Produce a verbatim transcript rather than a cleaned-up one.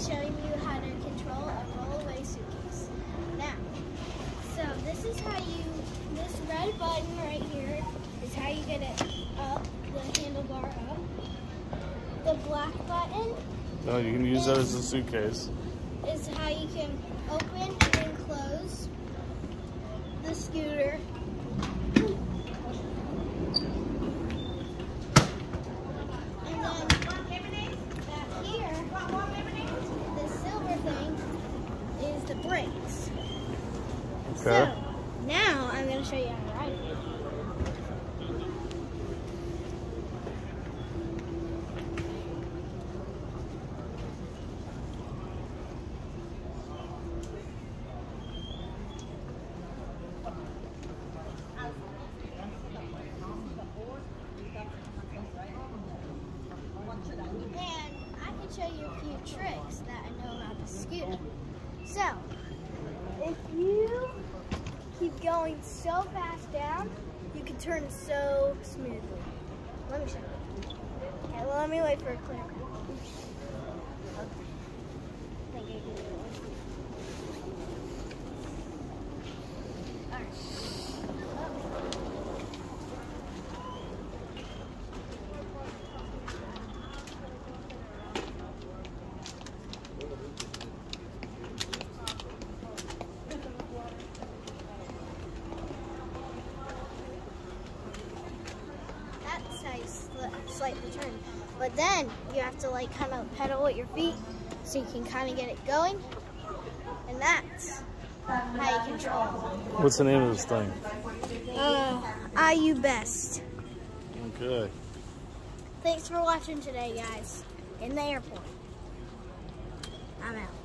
showing you how to control a rollaway suitcase. Now, so this is how you, this red button right here is how you get it up, the handlebar up. The black button. No, you can use is, that as a suitcase. Is how you can open and close the scooter. And then back here, the silver thing is the brakes. Okay. So now I'm going to show you how to ride it. And I can show you a few tricks that I know about the scooter. So, if you keep going so fast down, you can turn so smoothly. Let me show you. Okay, well, let me wait for a clear. Okay. I think I can do it. All right. That's how you slightly turn. But then you have to like kind of pedal with your feet so you can kind of get it going. And that's how you control it. What's the name of this thing? Uh, I U Best. Okay. Thanks for watching today, guys. In the airport. I'm out.